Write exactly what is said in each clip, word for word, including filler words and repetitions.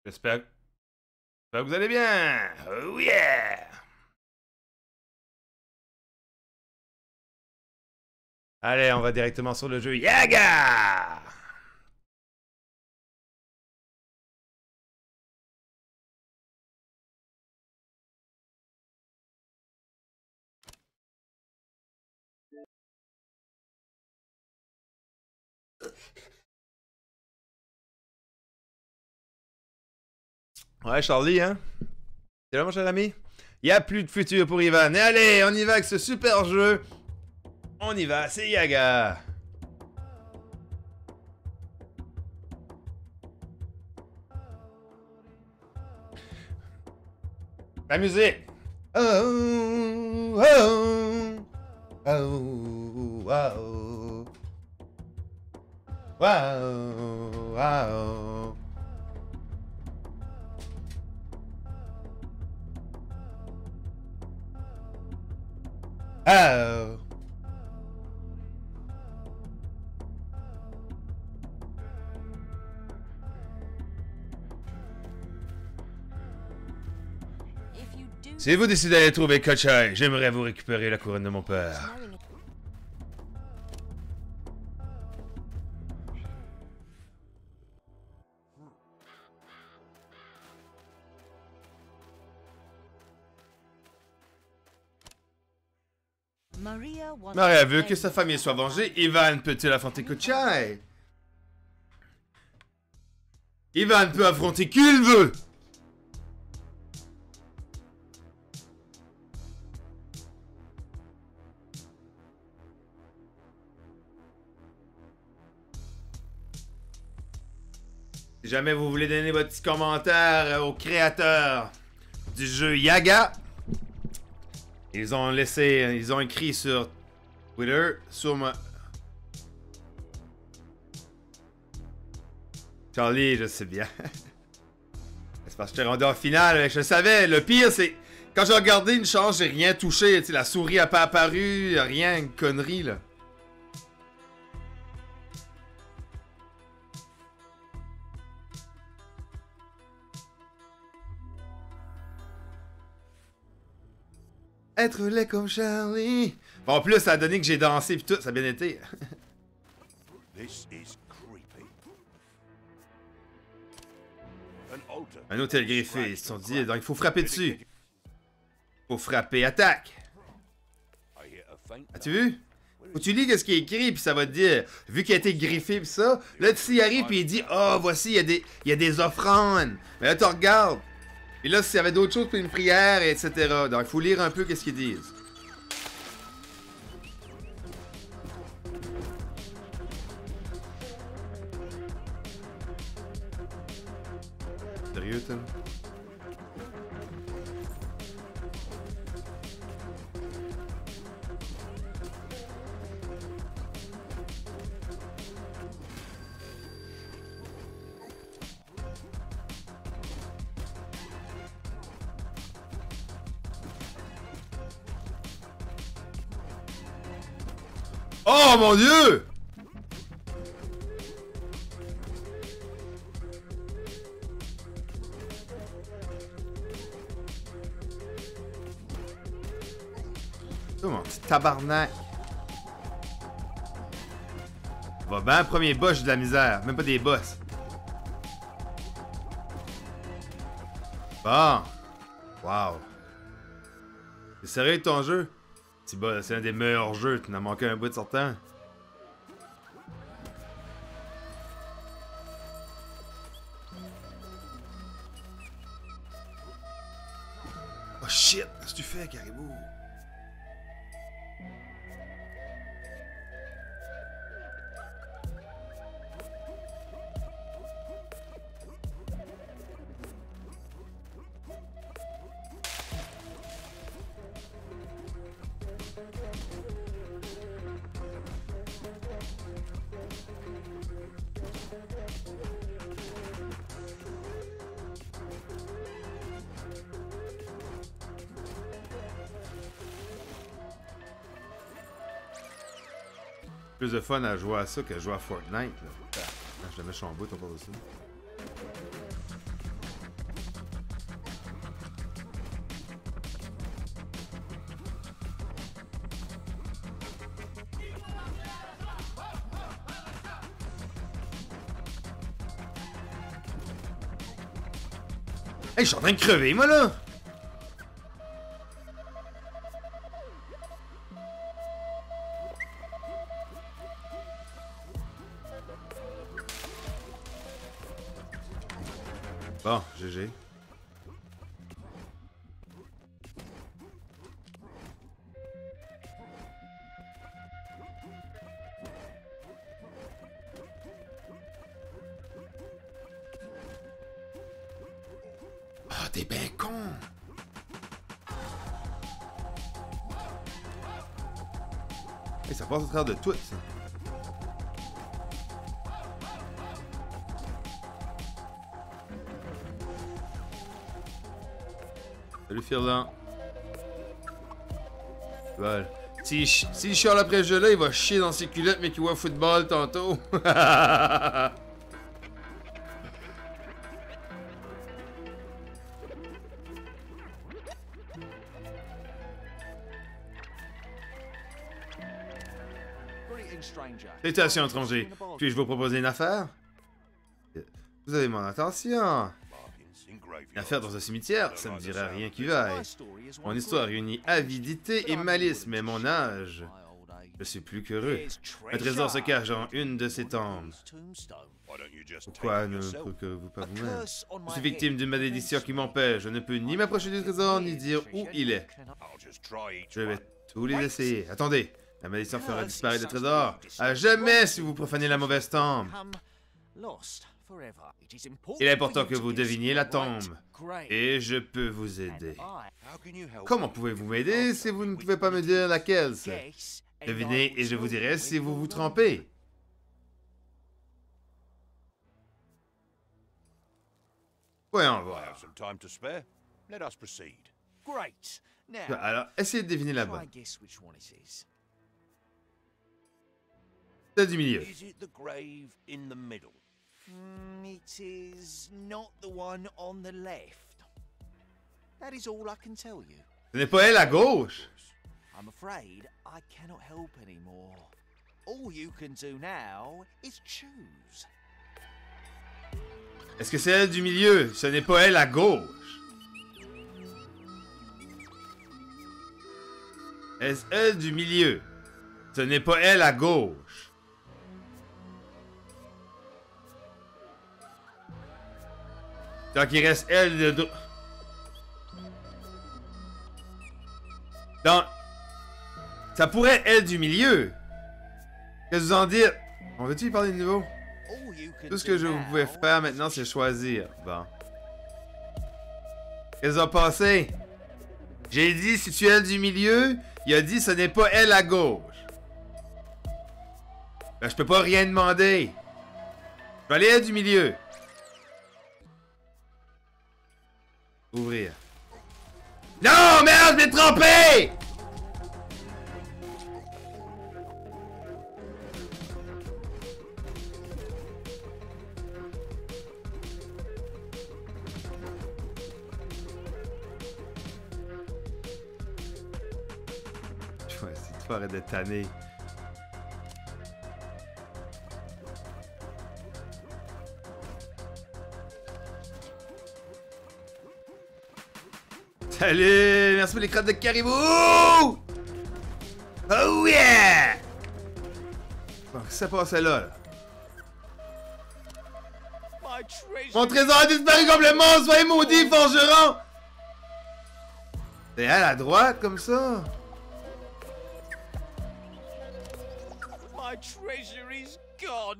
J'espère que vous allez bien. Oh yeah! Allez, on va directement sur le jeu Yaga! Ouais, Charlie, hein? C'est là, mon cher ami? Il n'y a plus de futur pour Ivan. Et allez, on y va avec ce super jeu. On y va, c'est Yaga. La musique. Oh, oh, oh, wow. Wow, wow. Oh. Si vous décidez d'aller trouver Kochai, j'aimerais vous récupérer la couronne de mon père. Maria veut que sa famille soit vengée. Ivan peut-il affronter Kochai? Ivan peut affronter qui il veut. Si jamais vous voulez donner votre petit commentaire aux créateurs du jeu Yaga, ils ont laissé, ils ont écrit sur Twitter, sur ma... Charlie, je sais bien. C'est parce que j'étais rendu en finale, je le savais. Le pire, c'est quand j'ai regardé une chance, j'ai rien touché. Tu sais, la souris a pas apparu, rien, une connerie, là. Être laid comme Charlie. Bon, en plus, ça a donné que j'ai dansé pis tout, ça a bien été. Un hôtel griffé, ils se sont dit, donc il faut frapper dessus. Faut frapper, attaque. As-tu vu? Faut que tu lis ce qui est écrit, puis ça va te dire, vu qu'il a été griffé pis ça, là tu y arrives puis il dit, oh voici, il y a des, il y a des offrandes. Mais là tu regardes. Et là, s'il y avait d'autres choses pour une prière, et cetera. Donc, il faut lire un peu qu'est-ce qu'ils disent. Sérieux, Tom? Oh mon Dieu! Oh mon petit tabarnak! Va bien, premier boss, j'ai de la misère. Même pas des boss. Bon. Wow. C'est sérieux ton jeu? C'est un des meilleurs jeux, tu n'as manqué un bout de sortant. Oh shit, qu'est-ce que tu fais, Caribou? Plus de fun à jouer à ça que à jouer à Fortnite. Là. Ah, je le mets chambout, on parle de ça. Hey, je suis en train de crever, moi, là! Bon, G G. Ah, t'es ben con! Hey, ça passe au travers de tout, ça. Salut, Firlan. Voilà. S'il si, si chiale après ce jeu-là, il va chier dans ses culottes, mais qu'il voit football tantôt. Salutations, étranger. Puis-je vous proposer une affaire? Vous avez mon attention. Une affaire dans un cimetière, ça ne dirait rien qui vaille. Mon histoire réunit avidité et malice, mais mon âge, je suis plus qu'heureux. Un trésor se cache dans une de ces tombes. Pourquoi ne procurez-vous pas vous-même? Je suis victime d'une malédiction qui m'empêche. Je ne peux ni m'approcher du trésor, ni dire où il est. Je vais tous les essayer. Attendez, la malédiction fera disparaître le trésor. À jamais si vous profanez la mauvaise tombe. Il est important que vous deviniez la tombe. Et je peux vous aider. Comment pouvez-vous m'aider si vous ne pouvez pas me dire laquelle c'est? Devinez et je vous dirai si vous vous trompez. Voyons voir. Alors, essayez de deviner la bonne. Celle du milieu. Mm, it is not the one on the left. That is all I can tell you. Ce n'est pas elle à gauche. I'm afraid I cannot help anymore. All you can do now is choose. Est-ce que c'est elle du milieu? Ce n'est pas elle à gauche. Est-ce elle du milieu? Ce n'est pas elle à gauche. Donc il reste elle de dos. Donc, ça pourrait être elle du milieu. Qu'est-ce que vous en dites? On veut-tu y parler de nouveau? Tout ce que je vous pouvez faire maintenant, c'est choisir. Bon. Qu'est-ce qui a passé? J'ai dit si tu es elle du milieu, il a dit ce n'est pas elle à gauche. Ben, je peux pas rien demander. Je vais aller elle du milieu. Ouvrir. Non, merde, je m'ai trompé! Ouais, c'est toi, arrête de tanner. Salut! Merci pour les crottes de caribou! Oh yeah! Bon, qu'est-ce qui s'est passé là, là? Mon trésor a disparu complètement! Soyez maudits, forgeron! C'est à la droite, comme ça? My treasure is gone.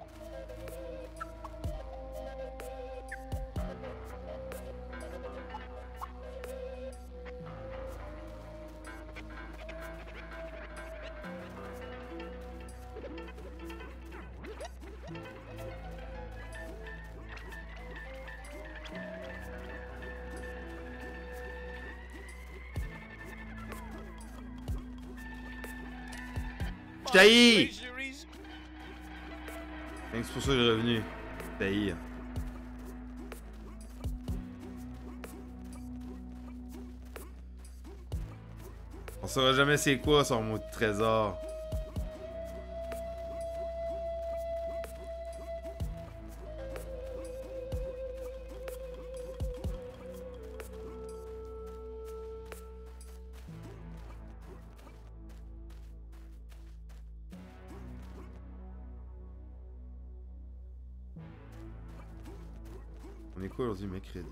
Je t'haïs! C'est pour ça que j'ai revenu. T'haïs. On saura jamais c'est quoi son mot de trésor. On est quoi aujourd'hui, mercredi?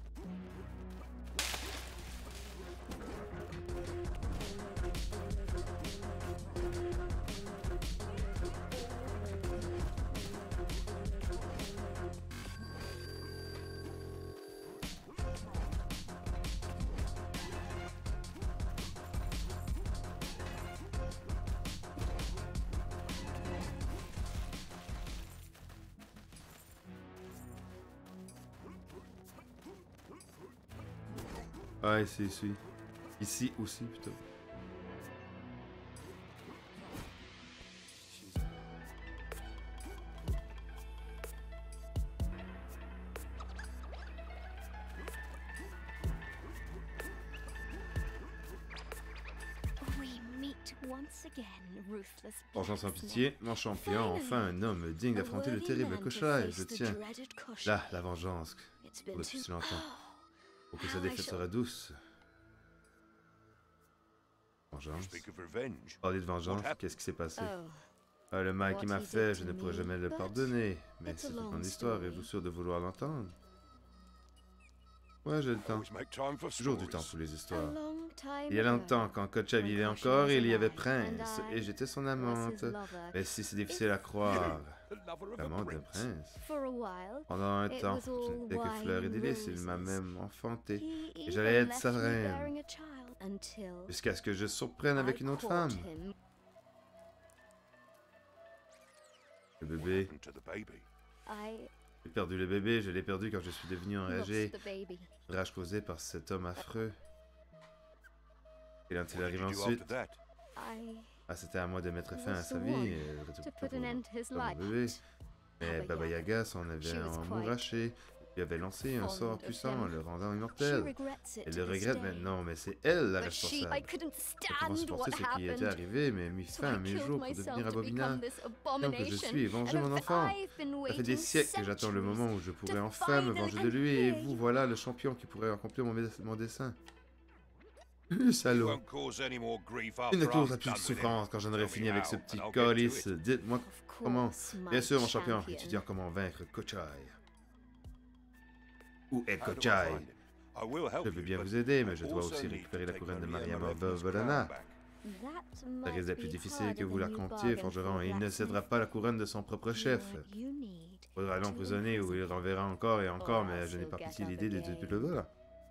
Ah, ici, ici. Ici aussi, plutôt. Vengeance sans pitié, mon champion, enfin un homme digne d'affronter le terrible Koshai. Je tiens. Là, la vengeance. Depuis si longtemps. Pour que sa défaite sera douce. Vengeance. Parler de vengeance, qu'est-ce qui s'est passé? Ah, le mal qu'il m'a fait, je ne pourrai jamais le pardonner. Mais c'est une grande histoire, êtes-vous sûr de vouloir l'entendre? Ouais, j'ai le temps. Toujours du temps pour les histoires. Il y a longtemps, quand Koshai vivait encore, il y avait Prince, et j'étais son amante. Mais si c'est difficile à croire, l'amante d'un prince. Pendant un temps, je n'étais que fleur et délices, il m'a même enfanté, et j'allais être sa reine. Jusqu'à ce que je surprenne avec une autre femme. Le bébé. J'ai perdu le bébé, je l'ai perdu quand je suis devenu enragé. Rage causée par cet homme affreux. Et quand il arrive ensuite... Ah, c'était à moi de mettre fin à sa vie, et de mon bébé. Mais Baba Yaga s'en avait emmouraché, lui avait lancé un sort puissant, le rendant immortel. Elle le regrette maintenant, mais c'est elle la responsable. Elle pouvait supporter ce qui était arrivé, mais mis fin à mes jours pour devenir abominable. Donc je suis et venger mon enfant. Ça fait des siècles que j'attends le moment où je pourrais enfin me venger de lui, et vous voilà le champion qui pourrait accomplir mon, mon dessein. Le salaud. Il ne causera plus de souffrance quand j'en aurai fini avec ce petit calice. Dites-moi comment. Bien sûr, mon champion, étudiant comment vaincre Koshai. Où est Koshai? Je veux bien vous aider, mais je dois aussi récupérer la couronne de Mariama Volana. Ça risque d'être plus difficile que vous la comptiez, forgeron, et il ne cédera pas la couronne de son propre chef. Il faudra l'emprisonner ou il renverra encore et encore, mais je n'ai pas pitié l'idée de depuis le bas.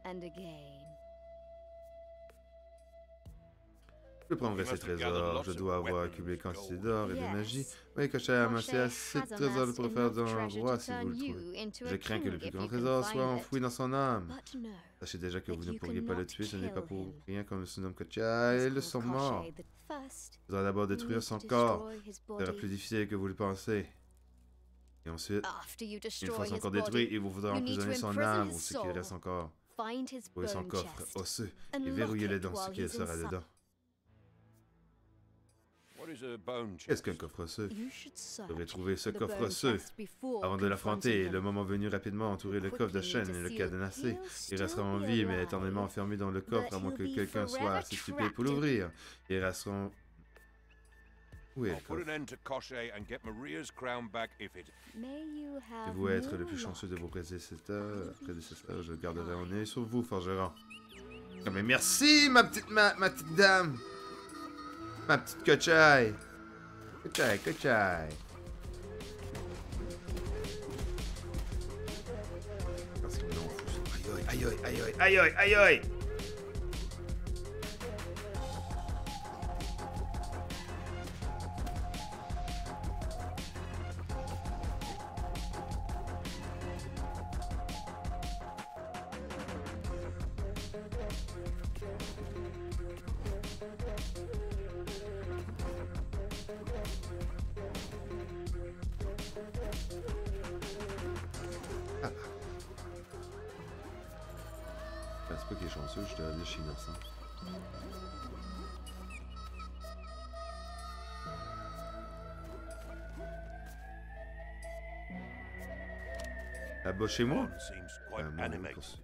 Je prendrai ces trésors, je dois avoir accumulé quantité d'or et de magie. Oui, Koshai a amassé assez de trésors pour faire d'un roi si vous le trouvez. Je crains que le plus grand trésor soit enfoui dans son âme. Sachez déjà que vous ne pourriez pas le tuer, ce n'est pas pour rien qu'on se nomme Koshai, ils sont morts. Il faudra d'abord détruire son corps, ce sera plus difficile que vous le pensez. Et ensuite, une fois son corps détruit, il vous faudra emprisonner son âme ou ce qu'il reste encore. Trouver son coffre osseux et verrouiller-le dans ce qu'il sera dedans. Qu'est-ce qu'un coffre osseux? Vous devrez trouver ce coffre osseux avant de l'affronter et le moment venu rapidement entourer le coffre de chaîne et le cadenasser. Il restera en vie mais éternellement enfermé dans le coffre à moins que quelqu'un soit assez stupide pour l'ouvrir. Ils resteront... Où est le coffre? Si vous être le plus chanceux de vos prédécesseurs, prédécesseurs je garderai un œil sur vous, forgeron. Oh, mais merci ma petite, ma, ma petite dame! Ma petite Koshai. Koshai, Koshai. Aïe, aïe, aïe, aïe, aïe, aïe, aïe, aïe. C'est pas qu'il est chanceux, je te dis, je suis innocent. Là-bas chez moi? Euh, mon poursuit.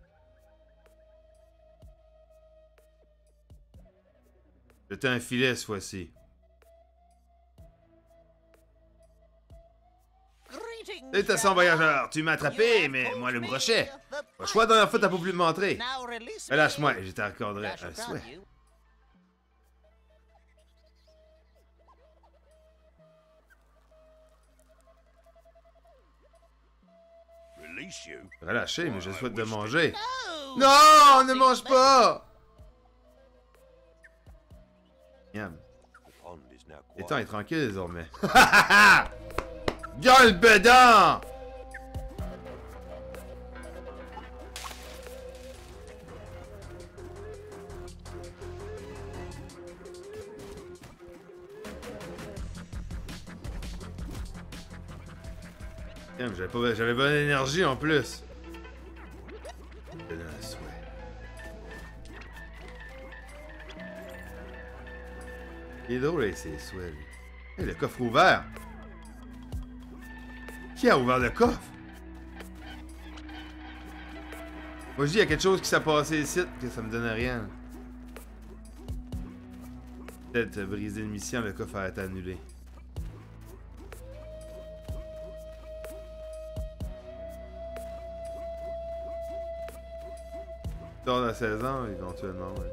J'étais un filet cette fois-ci. Salutations, voyageur. Tu m'as attrapé, mais moi le brochet. Pas choix, dernière fois, t'as pas voulu me montrer. Relâche-moi, je t'accorderai un souhait. Relâchez, mais je souhaite de manger. Non, ne mange pas! Miam. L'étang est tranquille désormais. Gueule bédant! J'avais pas, j'avais bonne énergie en plus. Un souhait. Il est drôle avec ses souhaits, lui. Hey, le coffre ouvert. Qui a ouvert le coffre? Moi je dis, il y a quelque chose qui s'est passé ici, que ça me donne rien. Peut-être briser une mission, le coffre a été annulé. Dans la saison, éventuellement, ouais.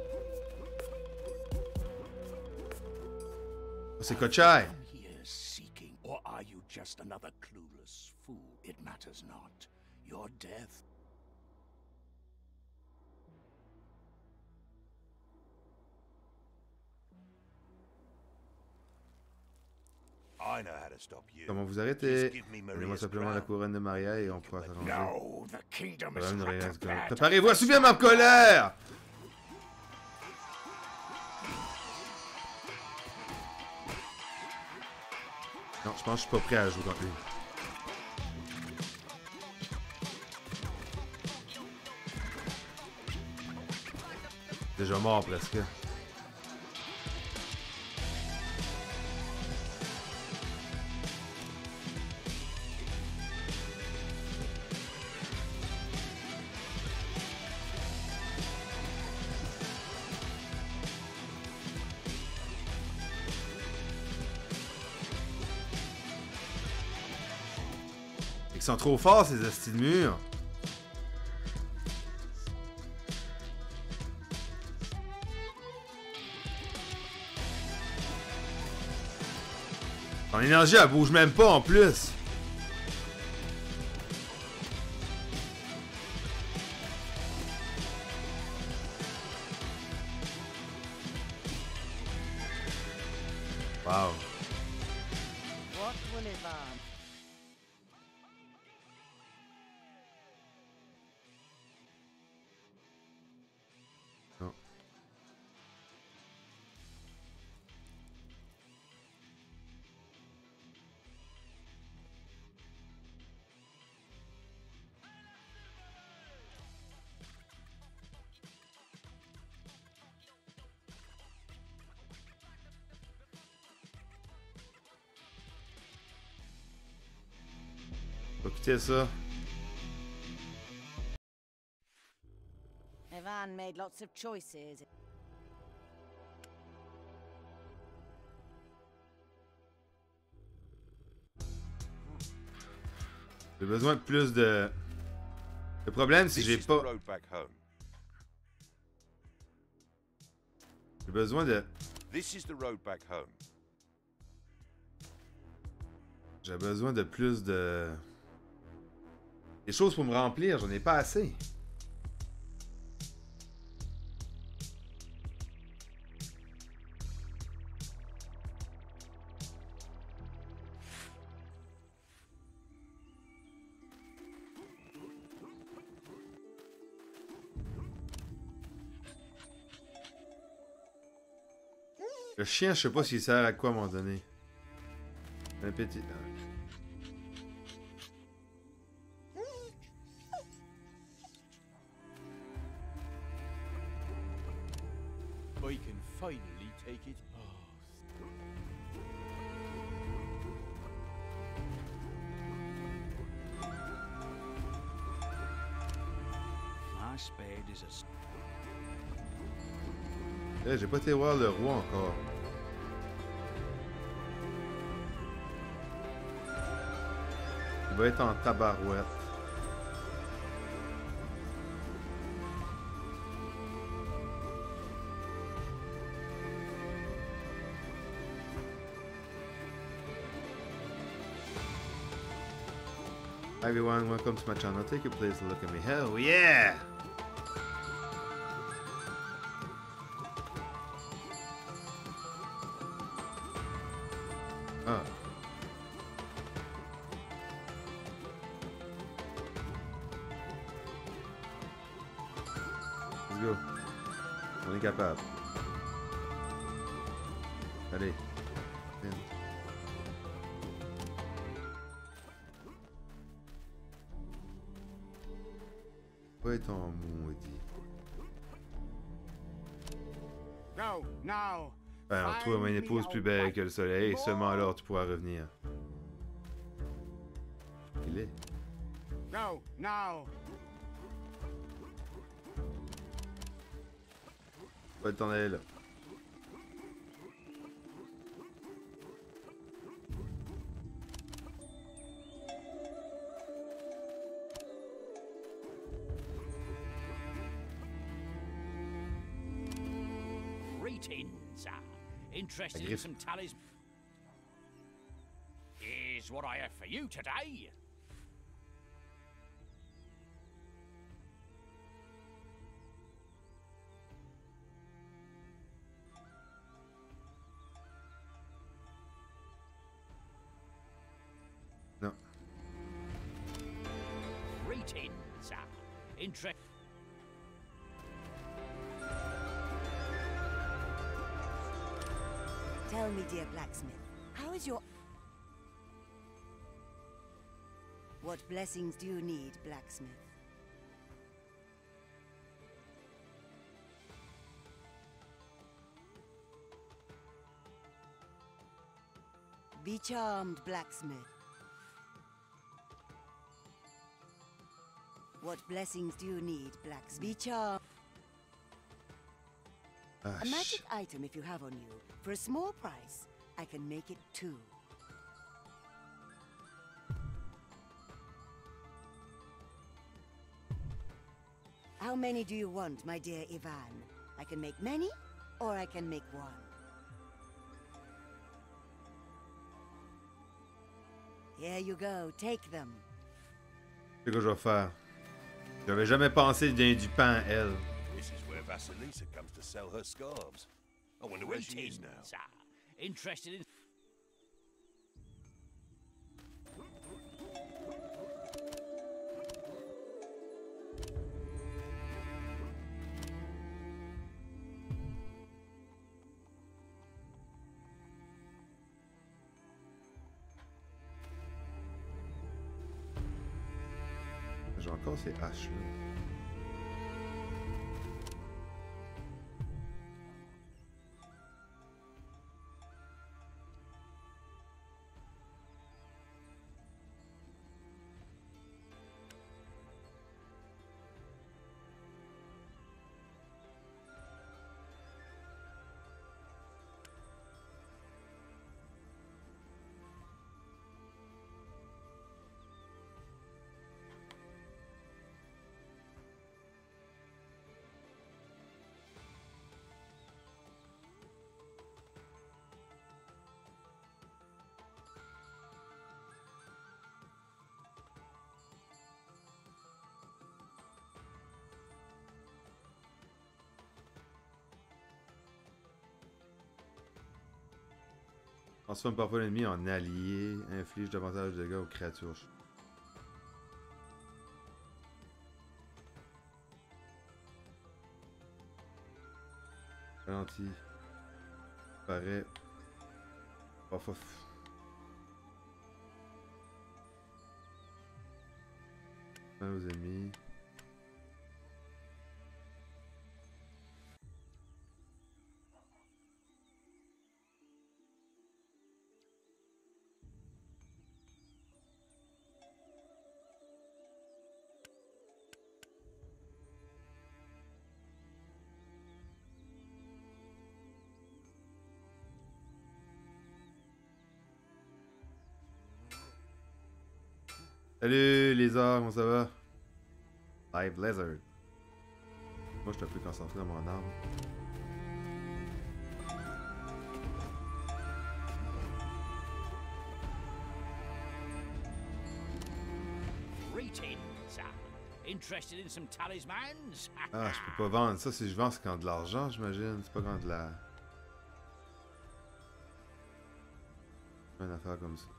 Oh, c'est Kochai! Seeking, or are you just another clueless fool? It matters not. Your death. I know how to stop you. Comment vous arrêter? Donnez-moi simplement la couronne de Maria et on pourra s'arranger. No, the kingdom is not bad. Préparez-vous à subir ma colère! Non, je pense que je suis pas prêt à jouer contre lui. Déjà mort presque. Ils sont trop forts ces hosties de murs. Son énergie elle bouge même pas en plus. Wow. What will it on? Non. Faut quitter ça. Ivan made lots of choices. J'ai besoin de plus de... Le problème, c'est que j'ai pas... J'ai besoin de... J'ai besoin de plus de... Des choses pour me remplir, j'en ai pas assez. Le chien, je sais pas s'il sert à quoi à un moment donné. Un petit... I can finally take it. Oh. My spade is a... Eh, j'ai pas été voir le roi encore. Il va être en tabarouette. Hi everyone, welcome to my channel. Take a place to look at me. Hell yeah! Ah. Let's go. On est capable. Allez. Viens. Ouais, ton maudit. Go now. Alors, trouve une épouse plus belle que le soleil, et seulement alors tu pourras revenir. Il est. Go now. Va t'en aller là. Greetings. Interested in some tallies? Here's what I have for you today. Non. Greetings. Interest. Tell me, dear blacksmith, how is your... What blessings do you need, blacksmith? Be charmed, blacksmith. What blessings do you need, blacksmith? Be charmed. Ah, A magic item if you have on you. For a small price, I can make it too. How many do you want, my dear Ivan? I can make many, or I can make one. Here you go, take them. C'est ce que je vais faire. J'avais jamais pensé de donner du pain à elle. This is where Vasilisa comes to sell her scarves. I wonder where she is now. Interested in... J'ai encore ces haches là. Transforme parfois l'ennemi en allié, inflige davantage de dégâts aux créatures. Ralenti. Paraît. Parfois. Fin aux ennemis. Salut lézard, comment ça va? Live Lizard. Moi, je suis un peu concentré dans mon arme. Greetings. Interested in some talismans? Ah, je peux pas vendre. Ça, si je vends, c'est quand de l'argent, j'imagine. C'est pas quand de la... Une affaire comme ça.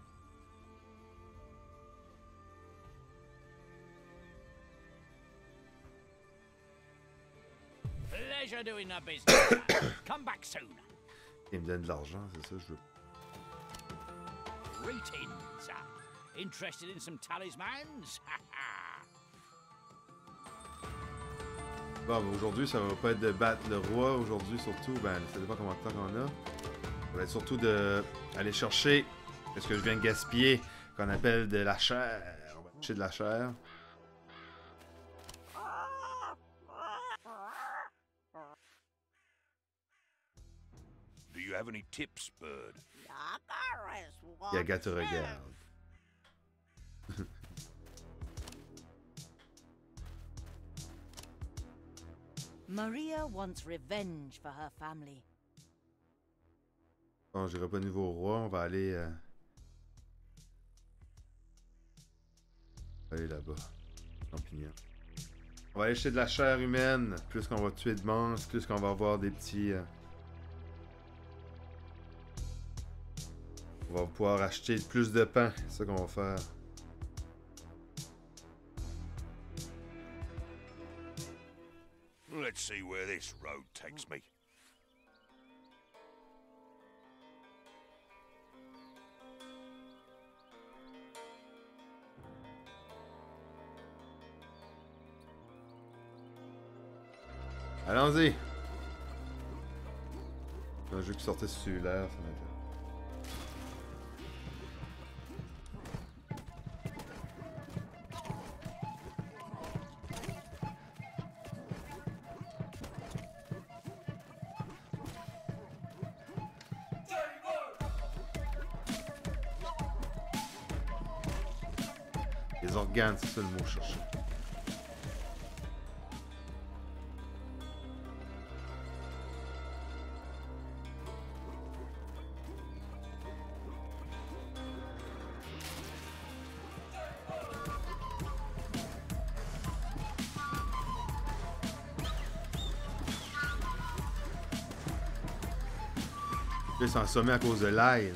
Pleasure doing the business. Come back soon. Il me donne de l'argent, c'est ça, je veux. Greetings. Interested in some talismans? Bon, ben aujourd'hui, ça va pas être de battre le roi. Aujourd'hui, surtout, ben, ça dépend combien de temps qu'on a. Ça va être surtout de aller chercher ce que je viens de gaspiller, qu'on appelle de la chair. On va chercher de la chair. Do you have any tips, bird? Yaga te regarde. Maria wants revenge for her family. Bon, j'irai pas niveau roi, on va aller... Euh... Aller là-bas. Champignon. On va aller acheter de la chair humaine. Plus qu'on va tuer de monstres, plus qu'on va avoir des petits... Euh... On va pouvoir acheter plus de pain. C'est ça qu'on va faire. Let's see where this road takes me. Allons-y! C'est un jeu qui sortait sur cellulaire, ça m'intéresse. Les organes, c'est ça le mot que je cherchais. Là, ils sont assommés à cause de l'ail.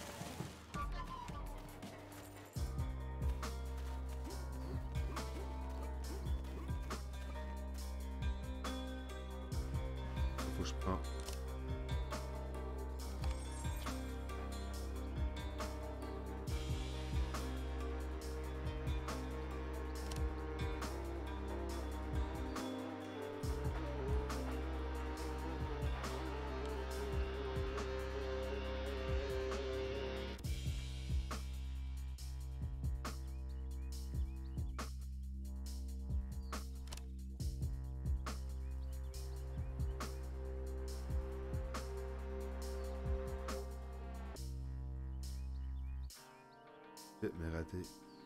Faut que je prends. Mais raté.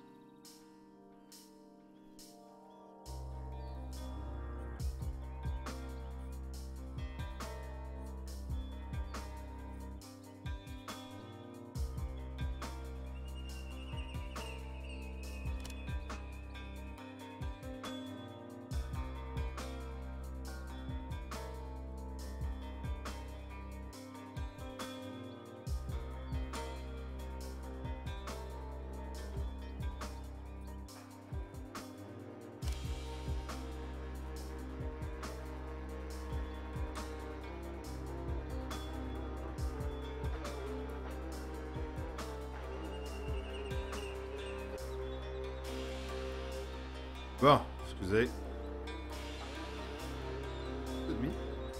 Bon, excusez. Demi.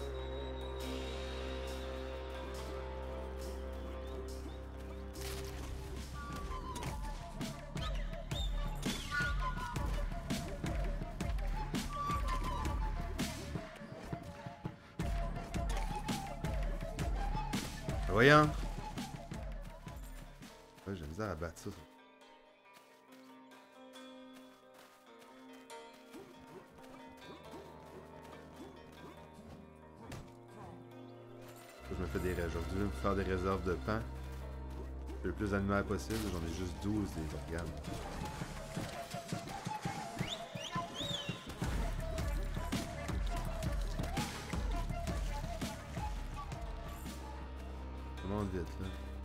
Voyons. Ouais, j'ai misère à battre ça. je me fais des réserves. Je veux me faire des réserves de pain. Le plus d'animaux possible, j'en ai juste douze des organes. Comment vite là?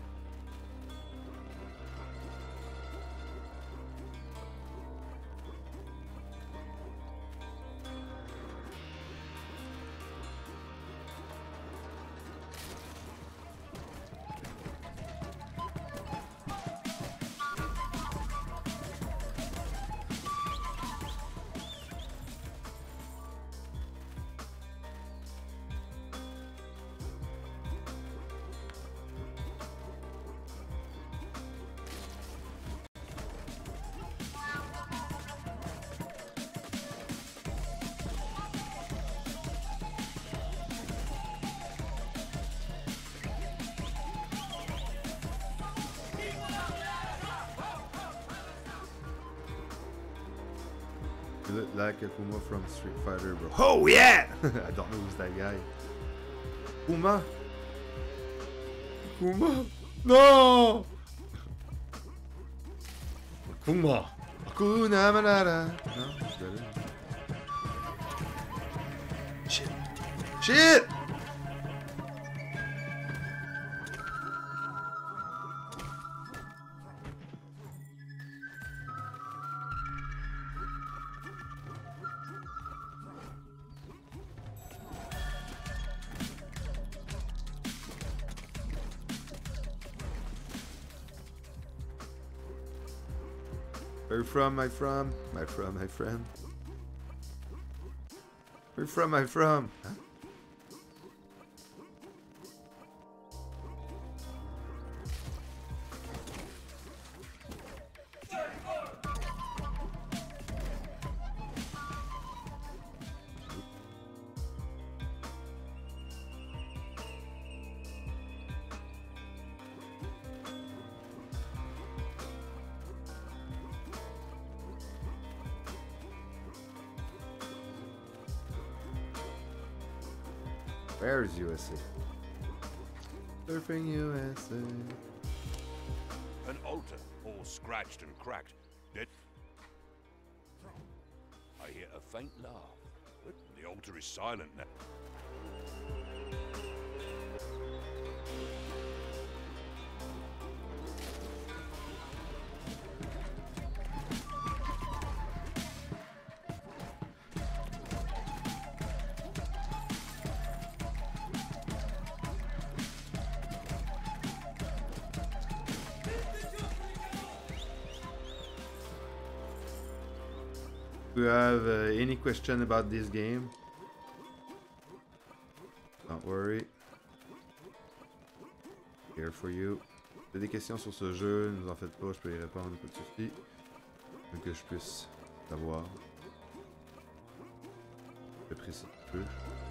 You look like a Puma from Street Fighter, bro. Oh yeah! I don't know who's that guy. Puma? Puma? No! Puma! Hakuna Matata. No, that's better. Shit. Shit! Where you from, my from? My from, my friend? Where you from, my from? Huh? Where is U S A? Surfing U S A. An altar, all scratched and cracked. Dead. I hear a faint laugh. The altar is silent now. Do you have uh, any question about this game? Don't worry. Here for you. Si vous avez des questions sur ce jeu, ne vous en faites pas, je peux y répondre, pas de soucis. Pour que je puisse savoir. Je précise un peu.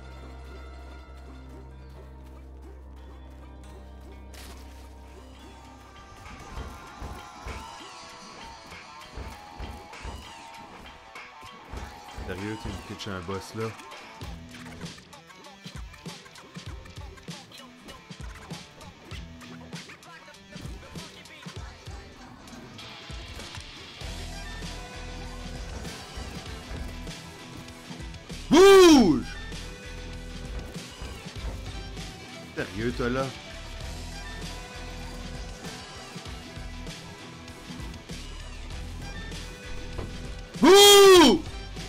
Sérieux, tu me pitches un boss là? Bouge! Sérieux, toi là? Bouh!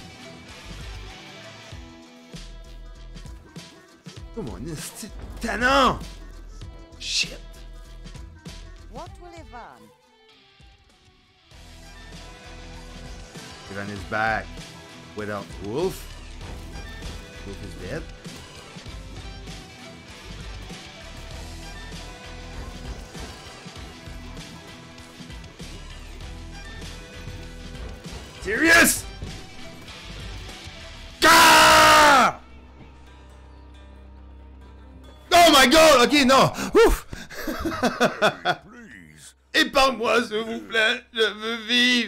Oh mon esti de tannant! Shit! What will Ivan? Ivan is back without Wolf. Wolf is dead. Serious? Ah! Oh my god! Ok, non! Ouf! Please. Épargne-moi, s'il vous plaît! Je veux vivre!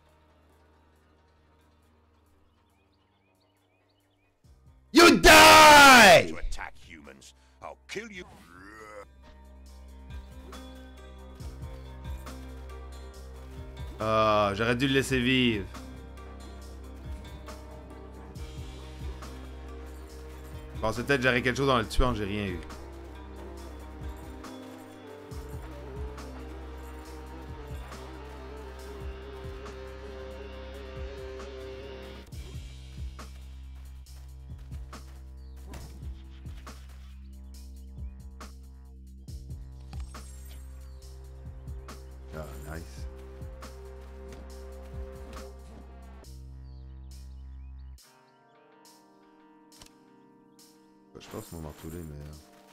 You die! kill you. Ah, j'aurais dû le laisser vivre. Je pensais peut-être que j'aurais quelque chose dans le tuant, j'ai rien eu. Ah, nice. Je pense que mon marteau là est meilleur.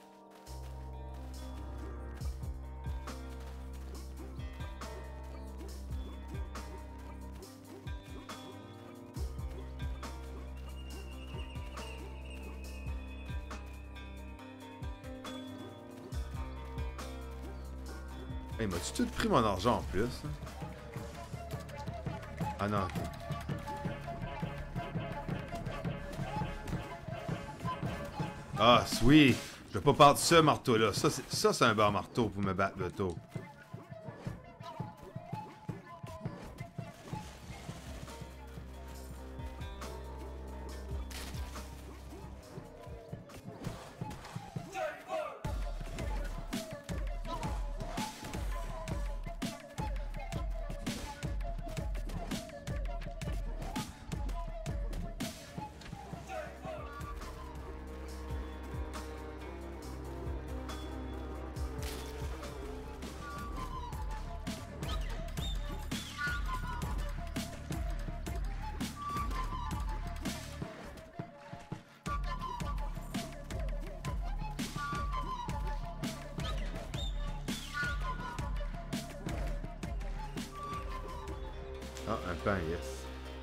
Hey, m'as-tu tout pris mon argent en plus? Hein? Ah non, ok. Ah, sweet! Je vais pas perdre ce marteau-là. Ça, c'est ça, c'est un bon marteau pour me battre le taux. Ah, un pain, yes.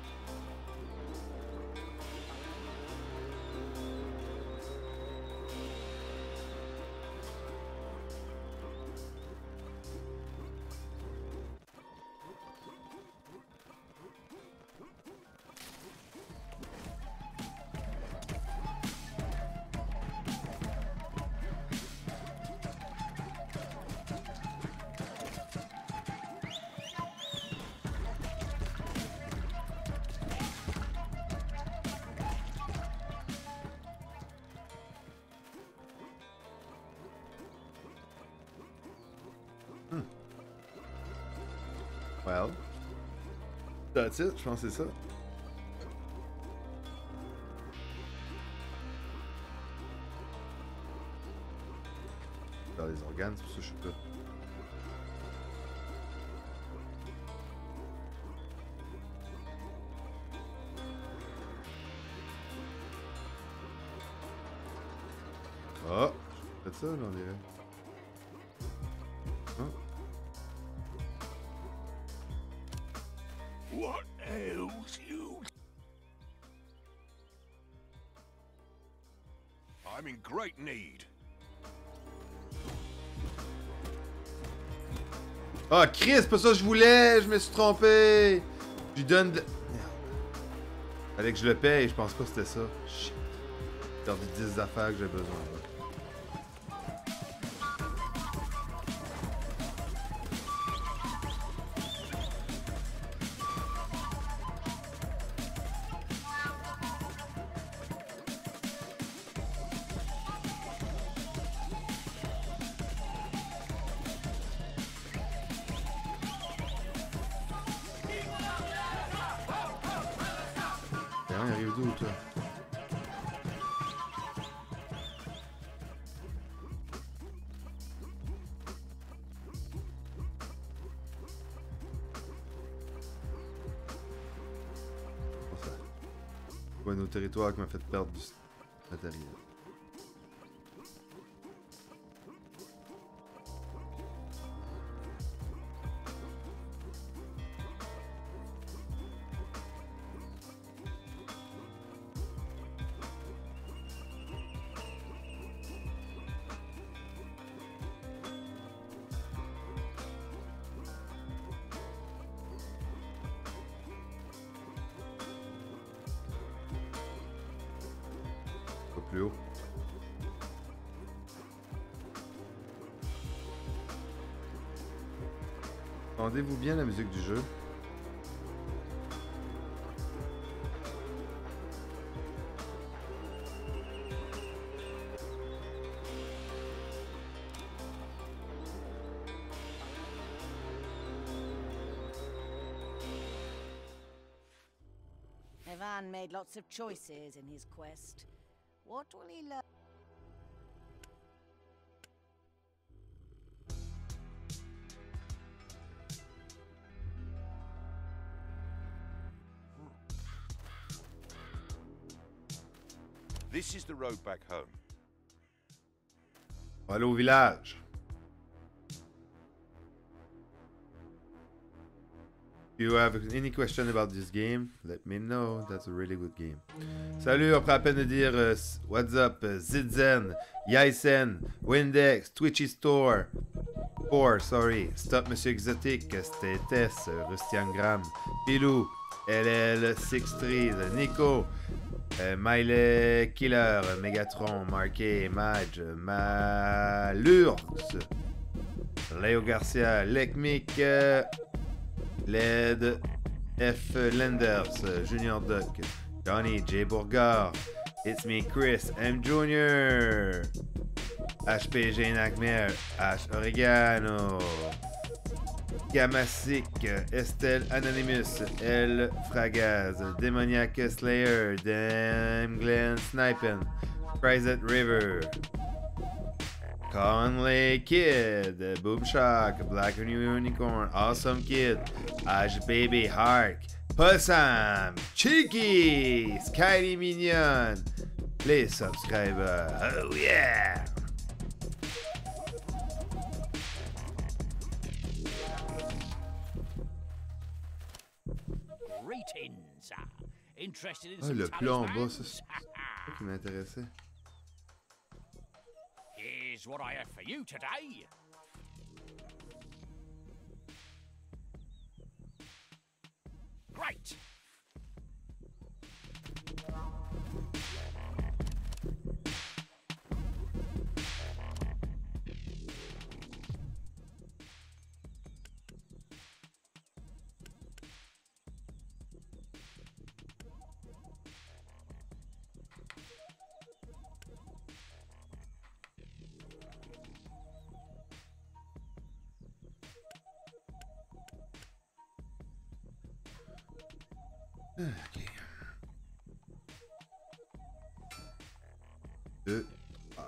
Well, that's it, je pense que c'est ça. Faire des organes, c'est pour ça que je suis là. Ah, j'ai fait ça, là, on dirait. Ah. What ails you? I'm in great need. Ah, Chris, c'est pas ça que je voulais, je me suis trompé. Je lui donne de... Merde. Fallait que je le paye, je pense pas que c'était ça. Shit. J'ai perdu dix affaires que j'ai besoin. Là. Il arrive d'où, toi? Pas ça. Ouais, nos territoires qui m'a fait perdre du matériel. Plus haut. Entendez-vous bien la musique du jeu? Ivan made lots of choices in his quest. What will he learn? This is the road back home. On va aller au village. If you have any question about this game, let me know. That's a really good game. Salut, on prend la peine de dire uh, what's up, uh, Zidzen, Yaisen, Windex, Twitchy Store, four, sorry, Stop Monsieur Exotique, Stétess, Rustiangram, Pilou, L L six Trees, Nico, uh, Miley Killer, Megatron, Marqué, Madge, Malurx, Léo Garcia, Lekmik, uh, Led, F. Lenders, Junior Duck, Johnny, J. Bourgard, It's Me Chris, M. Junior, H P G Nightmare, H. Oregano, Gamasic, Estelle Anonymous, L. Fragaz, Demoniac Slayer, Dame Glen Snipin, Crizet River, Conley Kid, Boomshock, Black Unicorn, Awesome Kid, Ash Baby Hark, Possum, Cheeky, Skyly Minion, please subscribe. Oh yeah! Greetings. Interested in Ah, some le plan en bas, ça, talismans? c'est ça qui m'intéressait. Here's what I have for you today. Great. Ok. Deux. Ah.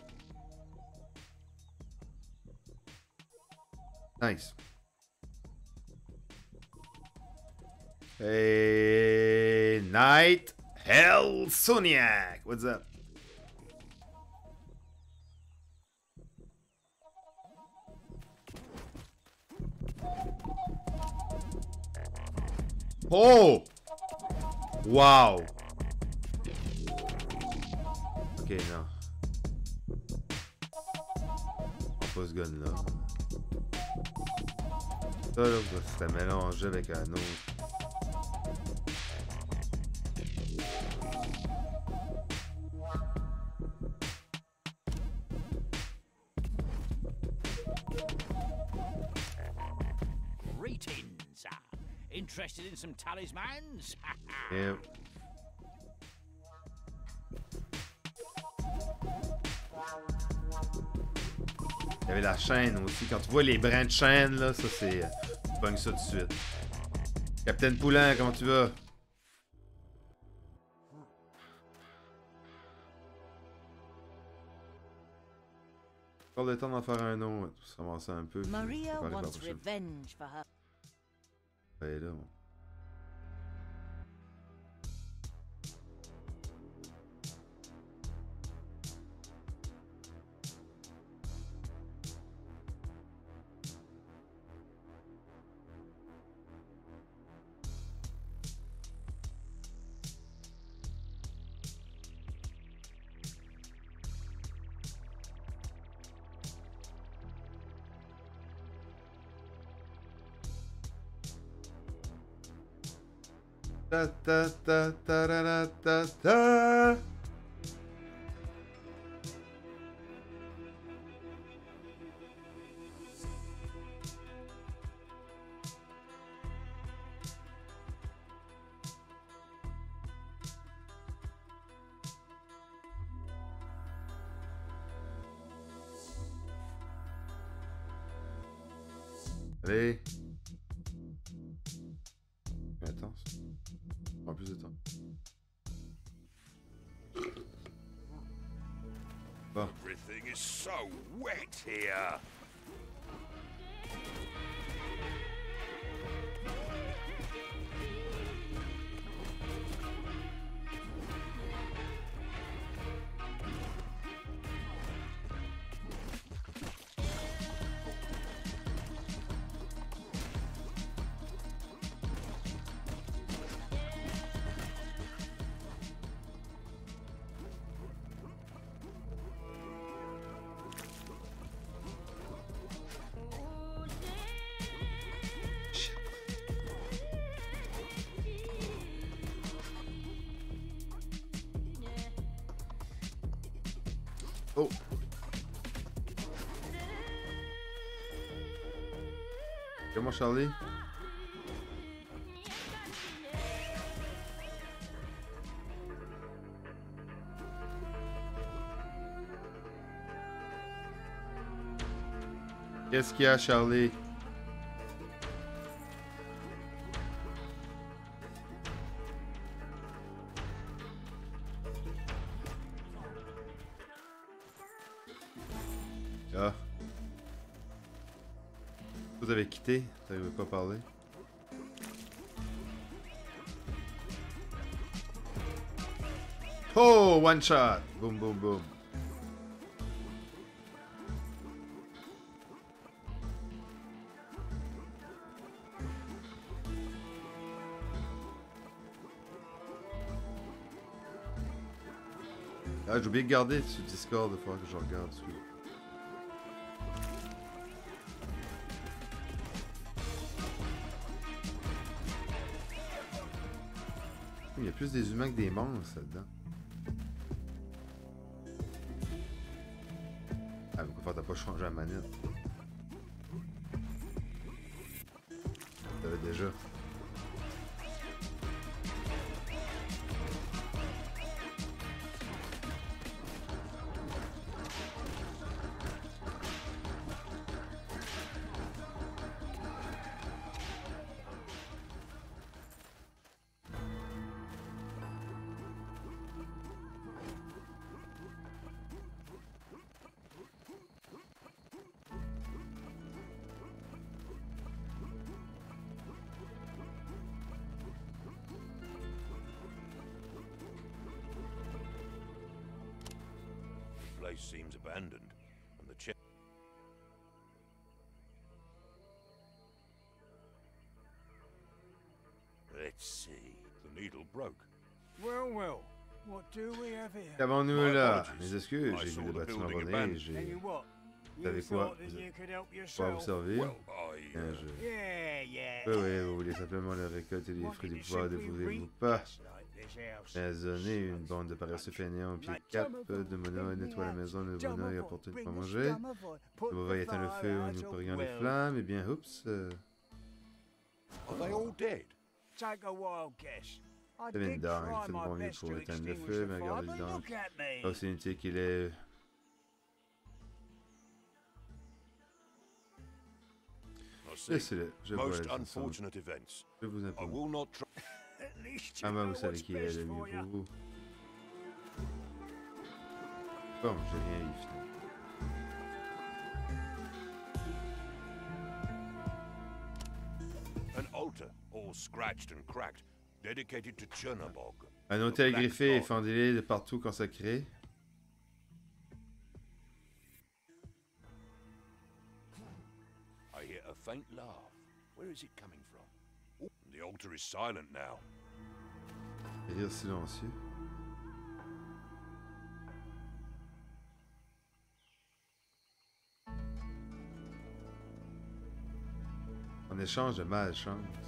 Nice. Hey, Night Hell Soniac. What's up? Oh! Wow! Ok, non. On pas ce gun-là. Ça, là, ça serait mélangé avec un autre. Greetings. Interested in some talismans? Yep. Il y avait la chaîne aussi. Quand tu vois les brins de chaîne, là, ça c'est. Tu pognes ça tout de suite. Capitaine Poulain, comment tu vas? Encore le temps d'en faire un autre. Pour se ramasser un peu. Maria wants revenge for her. Ouais, là. Bon. Ta ta ta ta ta ta ta. Allez. Attends. Ça prend plus de temps. Bon. Everything is so wet here. Oh. Comment Charlie? Qu'est-ce qu'il y a, Charlie? Ah. Vous avez quitté? Vous n'avez pas parlé? Oh! One shot! Boum, boum, boum. Ah, j'ai oublié de garder sur Discord, il faudra que je regarde dessus. Il y a plus des humains que des monstres là-dedans. Ah, pourquoi faire, t'as pas changé la manette? T'avais déjà. The place seems abandoned, and the chip. Let's see. The needle broke. Well, well, what do we have here? Qu'avons-nous là? apologies. Mes excuses, I j'ai saw vu le the bâtiment building abandonné et abandoned. j'ai... Tell you what, Vous you savez quoi? thought that Vous you could help Pas vous yourself. servir? Well, I. Hein, Uh, je... Yeah, yeah. Oui, oui, vous voulez simplement la récolte et les fruits du pouvoir de voulez-vous pas? Maisonner, une bande de paresseux fainéants au pied de cap, de Mona nettoie la maison, le bonheur et apporte de quoi manger. Le mauvais éteint le feu où nous parions les flammes, et bien, oups. Euh... are they all dead? Take a wild guess. I C'est une did dingue, try fait de my bon mieux best pour to éteindre le extinguish feu, the mais fire, regardez but donc. look at me. Pas aussi inutile qu'il est. I see. Laissez-le, je vois Most les façons. unfortunate events. Je vous I informe. will not try. At least you Ah, bah, know vous savez what's qui est best le mieux for pour you. vous. Bon, j'ai rien eu finalement. An altar, all scratched and cracked, dedicated to Chernobog. Un hôtel griffé et fendilé de partout consacré. I hear a faint laugh. Where is it coming from? Oh, the altar is silent now. Rire silencieux. En échange de malchance.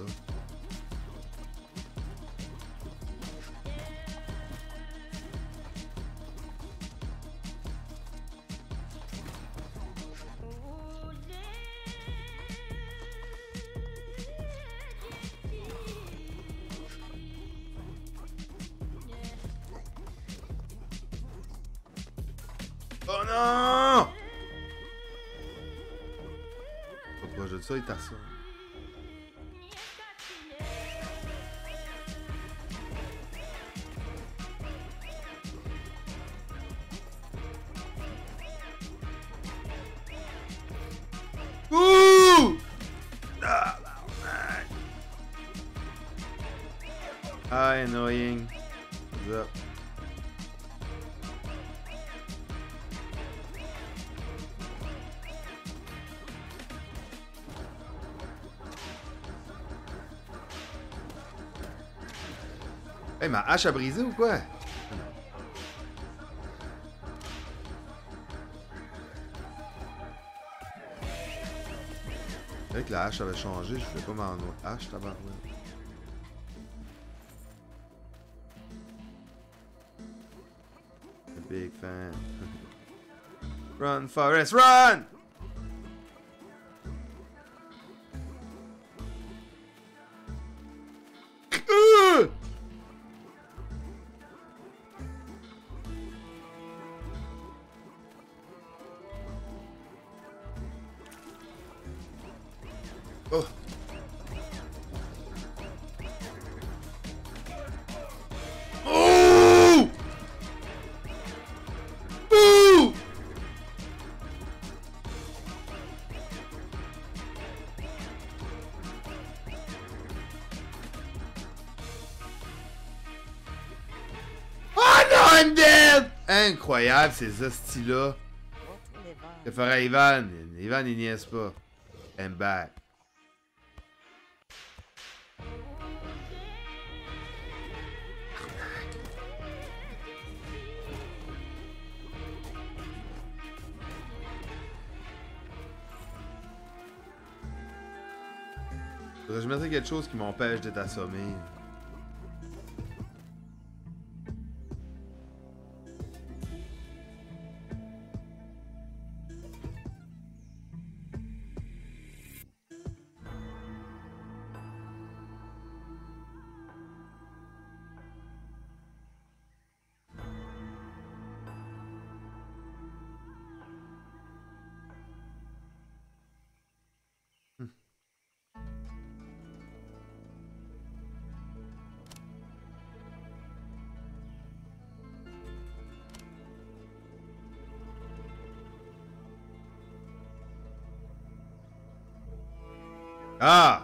là. Oh non! Pas proche de ça, il t'a ça. Ouh! Ah, man. Ah, annoying. What's up? Hey, ma hache a brisé ou quoi? Avec la hache avait changé, je voulais pas m'en hache, tabarouette. A big fan. Run, Forrest, run! Oh. Oh! Boo! Oh non, I'm dead! Incroyable ces hosties-là. Que ferait Ivan? Ivan, il niaise pas. I'm back. Faudrait que je mettrais quelque chose qui m'empêche d'être assommé. Ah!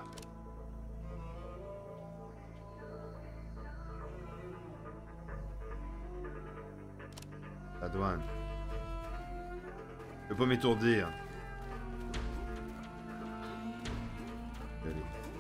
La douane. Je peux pas m'étourdir. Allez.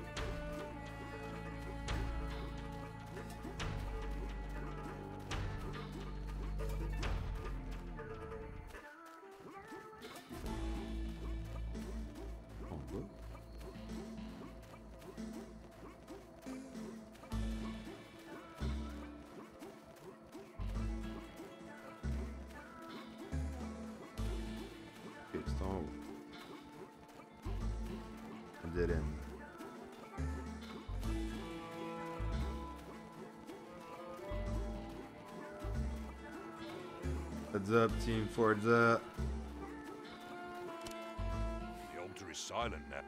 Dead end. Heads up, team Forza. The altar is silent now.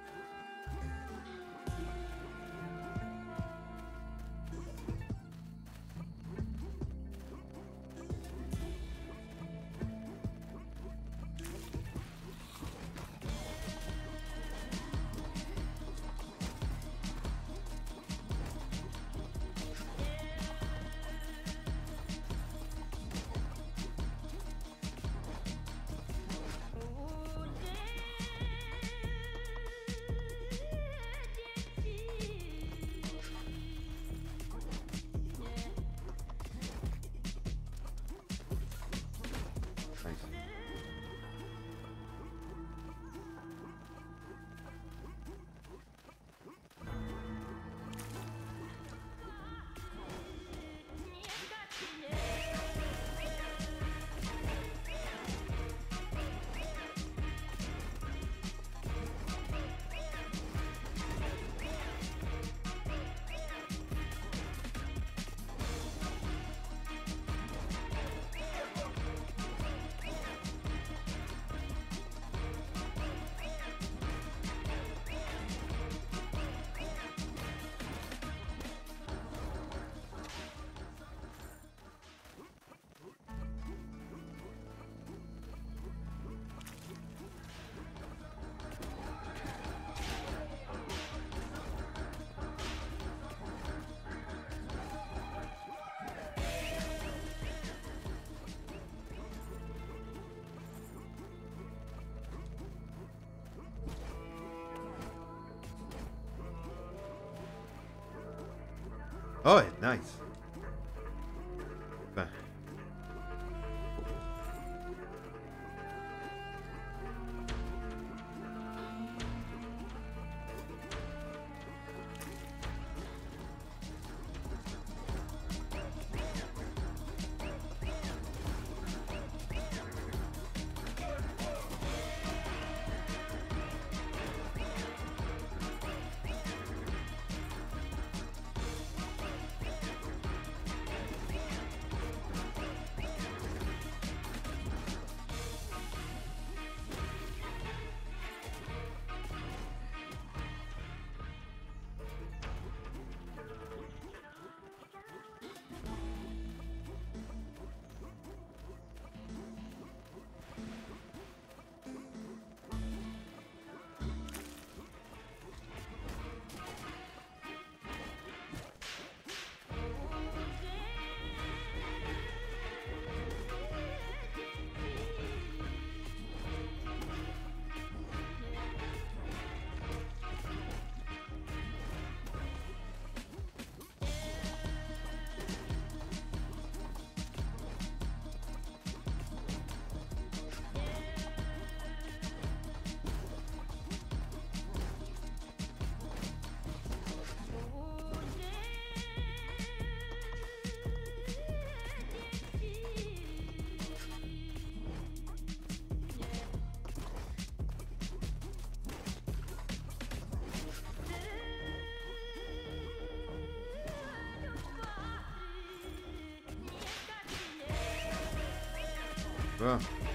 Oh, ouais, nice. Ben. Bon.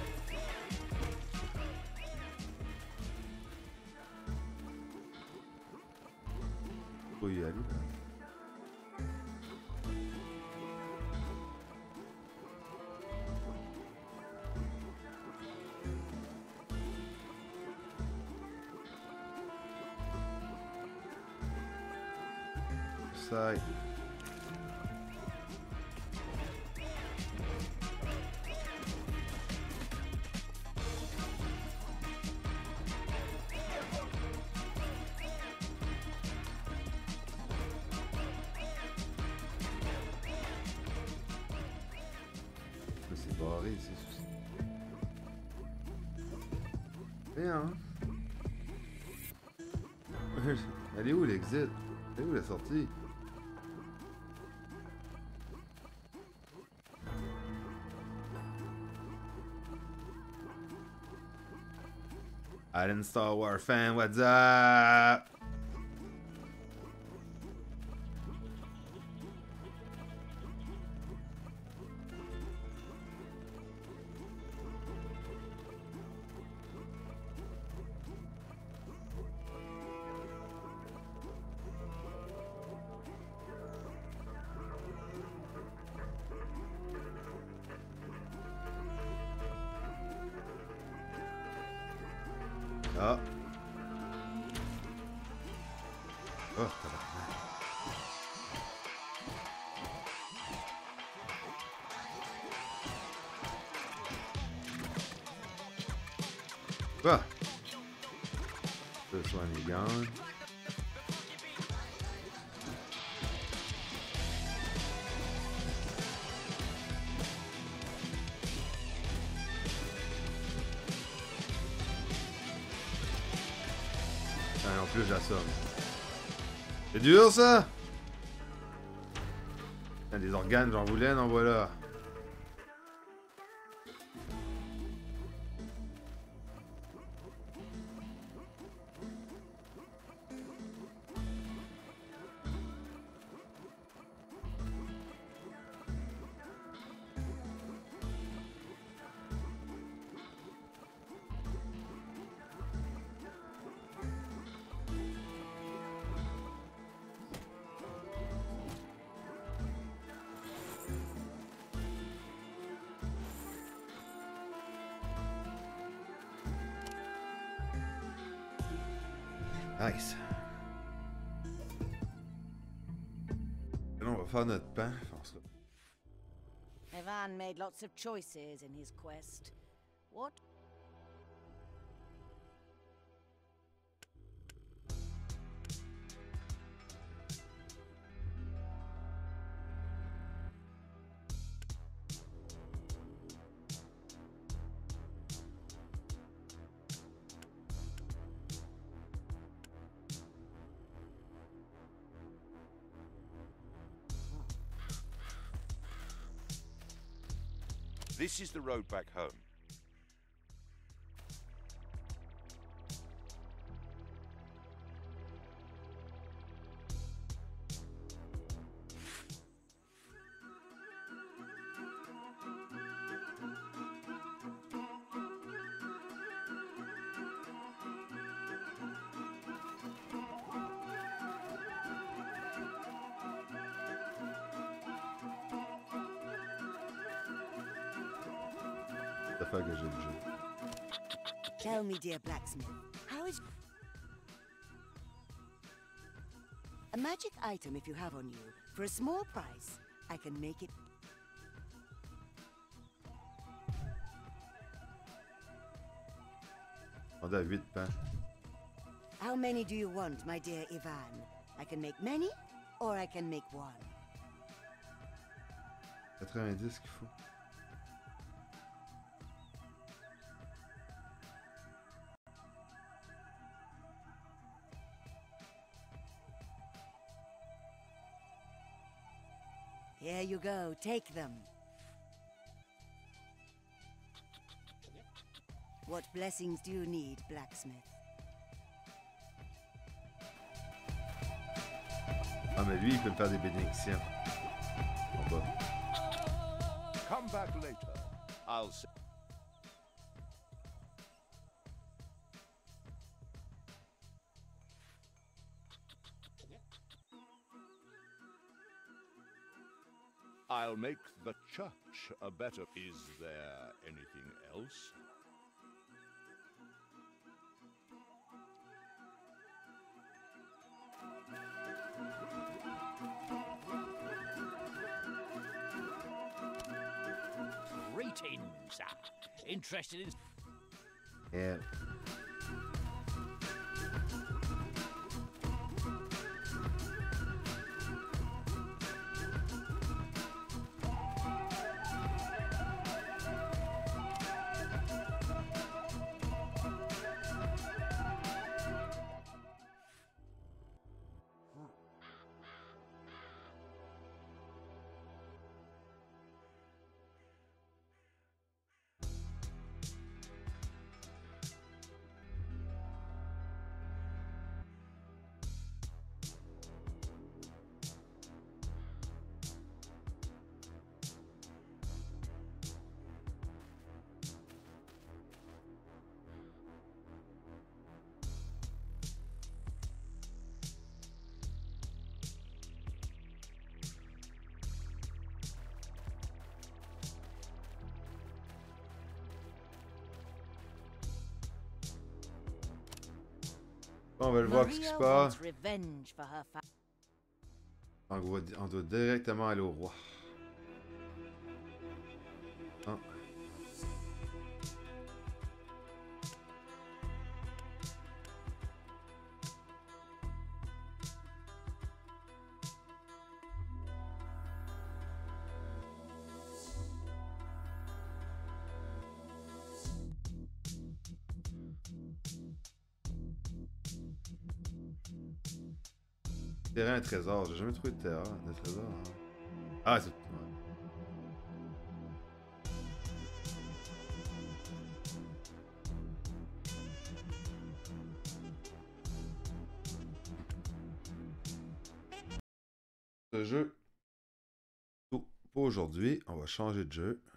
Faut y aller. Ça. C'est barré ici. Bien. Elle est où l'exit? Elle est où la sortie? Allen Star Wars fan, what's up? Ah. Oh, tabarnak. Ah. This one is gone. Ah, en plus, j'assomme. C'est dur, ça? Ah, des organes, j'en voulais, en voilà. Nice. Là, on va faire notre pain. Ivan made lots of choices in his quest. What? This is the road back home. Ça fait que j'ai le jeu. Tell me, dear blacksmith, how is... A magic item if you have on you. For a small price, I can make it... On a huit pans. How many do you want, my dear Ivan? I can make many, or I can make one. quatre-vingt-dix qu'il faut. Here you go, take them. What blessings do you need, blacksmith? Ah, mais lui, il peut me faire des bénédictions. En bas. Come back later. I'll say. I'll make the church a better. Is there anything else? Greetings. Interested in... Yeah. On va le voir ce qui se passe. On doit, on doit directement aller au roi. Ah. Terrain un trésor, j'ai jamais trouvé de terrain, de trésor. Hein. Ah, c'est... Ouais. Ce jeu, pour aujourd'hui, on va changer de jeu.